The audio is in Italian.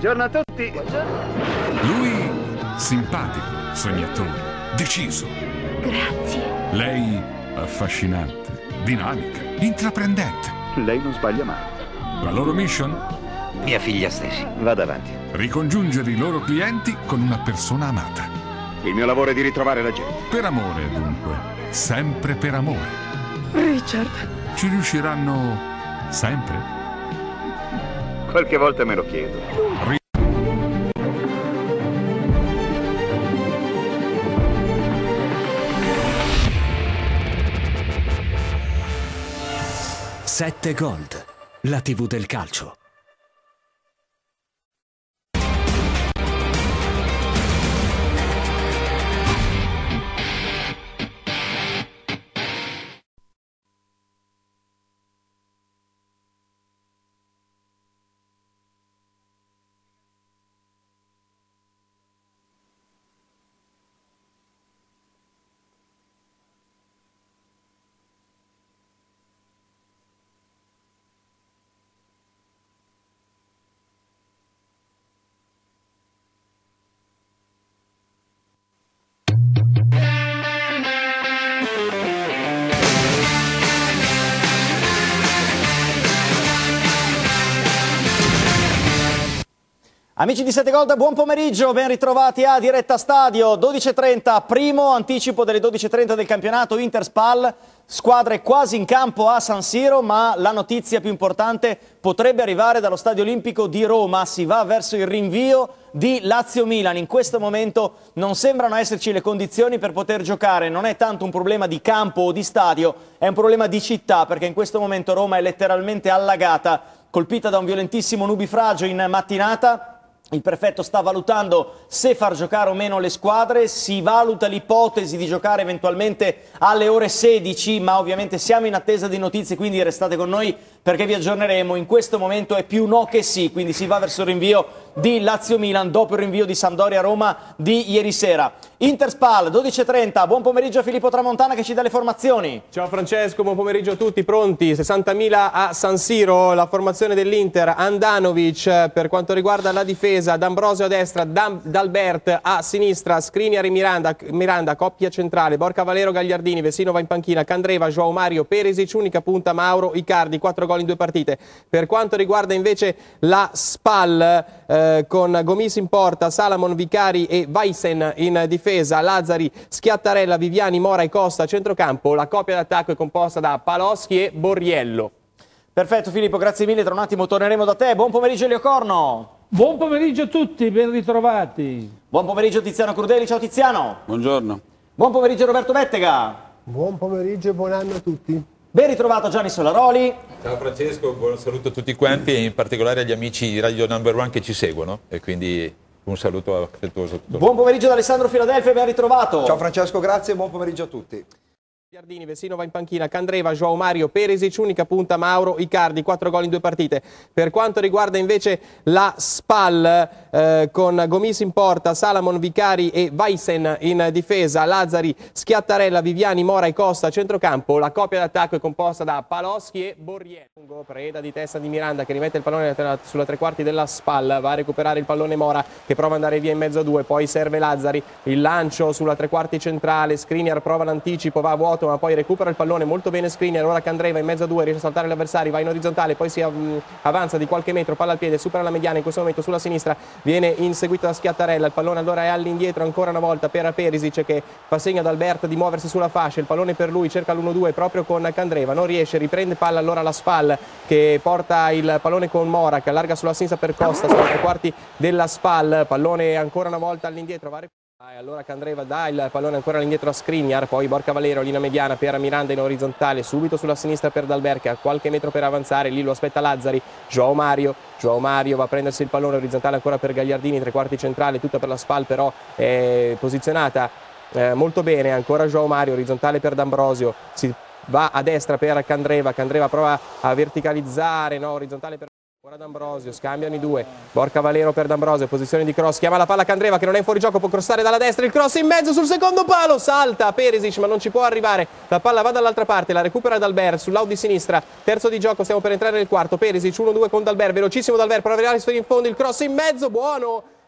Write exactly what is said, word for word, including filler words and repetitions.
Buongiorno a tutti. Buongiorno. Lui simpatico, sognatore, deciso. Grazie. Lei affascinante, dinamica, intraprendente. Lei non sbaglia mai. La loro mission? Mia figlia Stacy. Vada avanti. Ricongiungere i loro clienti con una persona amata. Il mio lavoro è di ritrovare la gente. Per amore, dunque. Sempre per amore. Richard. Ci riusciranno sempre? Qualche volta me lo chiedo. Ri- sette Gold, la tivù del calcio. Amici di sette Gold, buon pomeriggio, ben ritrovati a Diretta Stadio, dodici e trenta, primo anticipo delle dodici e trenta del campionato Inter-Spal, squadre quasi in campo a San Siro, ma la notizia più importante potrebbe arrivare dallo Stadio Olimpico di Roma, si va verso il rinvio di Lazio-Milan. In questo momento non sembrano esserci le condizioni per poter giocare, non è tanto un problema di campo o di stadio, è un problema di città, perché in questo momento Roma è letteralmente allagata, colpita da un violentissimo nubifragio in mattinata. Il prefetto sta valutando se far giocare o meno le squadre, si valuta l'ipotesi di giocare eventualmente alle ore sedici, ma ovviamente siamo in attesa di notizie, quindi restate con noi perché vi aggiorneremo. In questo momento è più no che sì, quindi si va verso il rinvio di Lazio-Milan dopo il rinvio di Sampdoria-Roma di ieri sera. Inter-Spal, dodici e trenta, buon pomeriggio a Filippo Tramontana che ci dà le formazioni. Ciao Francesco, buon pomeriggio a tutti, pronti? sessantamila a San Siro, la formazione dell'Inter, Andanovic per quanto riguarda la difesa, D'Ambrosio a destra, D'Albert a sinistra, Skriniar e Miranda, Miranda, coppia centrale, Borca Valero, Gagliardini, Vesino va in panchina, Candreva, João Mario, Perisic, unica punta, Mauro, Icardi, quattro gol in due partite. Per quanto riguarda invece la Spal, eh, con Gomis in porta, Salamon, Vicari e Vaisen in difesa, Lazzari, Schiattarella, Viviani, Mora e Costa a centrocampo, la coppia d'attacco è composta da Paloschi e Borriello. Perfetto Filippo, grazie mille, tra un attimo torneremo da te. Buon pomeriggio Elio Corno. Buon pomeriggio a tutti, ben ritrovati. Buon pomeriggio Tiziano Crudeli, ciao Tiziano. Buongiorno. Buon pomeriggio Roberto Bettega. Buon pomeriggio e buon anno a tutti. Ben ritrovato Gianni Solaroli. Ciao Francesco, buon saluto a tutti quanti e in particolare agli amici di Radio Number One che ci seguono e quindi un saluto affettuoso a tutti. Buon pomeriggio da Alessandro Filadelfia, ben ritrovato. Ciao Francesco, grazie e buon pomeriggio a tutti. Gagliardini, Vesino va in panchina, Candreva, João Mario, Perisic, unica punta, Mauro, Icardi, quattro gol in due partite. Per quanto riguarda invece la Spal, eh, con Gomis in porta, Salamon, Vicari e Vaisen in difesa, Lazzari, Schiattarella, Viviani, Mora e Costa a centrocampo, la coppia d'attacco è composta da Paloschi e Borriello. Preda di testa di Miranda che rimette il pallone sulla tre quarti della Spal, va a recuperare il pallone Mora che prova ad andare via in mezzo a due, poi serve Lazzari, il lancio sulla tre quarti centrale, Skriniar prova l'anticipo, va a vuoto ma poi recupera il pallone molto bene Skriniar, ora Candreva in mezzo a due, riesce a saltare l'avversario, va in orizzontale, poi si av avanza di qualche metro, palla al piede, supera la mediana, in questo momento sulla sinistra viene inseguito da Schiattarella, il pallone allora è all'indietro ancora una volta per Perisic che fa segno ad Albert di muoversi sulla fascia, il pallone per lui, cerca l'uno due proprio con Candreva, non riesce, riprende palla allora la Spal che porta il pallone con Mora che allarga sulla sinistra per Costa, sulla tre quarti della Spal, pallone ancora una volta all'indietro, va a E allora Candreva dà il pallone ancora all'indietro a Skriniar, poi Borca Valero, linea mediana per Miranda in orizzontale, subito sulla sinistra per D'Albert che ha qualche metro per avanzare, lì lo aspetta Lazzari, João Mario, João Mario va a prendersi il pallone orizzontale ancora per Gagliardini, tre quarti centrale, tutta per la Spal però è posizionata eh, molto bene, ancora João Mario, orizzontale per D'Ambrosio, si va a destra per Candreva, Candreva prova a verticalizzare, no, orizzontale per Ora D'Ambrosio, scambiano i due, Borca Valero per D'Ambrosio, posizione di cross, chiama la palla Candreva che non è in fuorigioco, può crossare dalla destra, il cross in mezzo sul secondo palo, salta Perisic ma non ci può arrivare, la palla va dall'altra parte, la recupera D'Albert sull'out di sinistra, terzo di gioco, stiamo per entrare nel quarto, Perisic uno due con D'Albert, velocissimo D'Albert, prova a arrivare in fondo, il cross in mezzo, buono!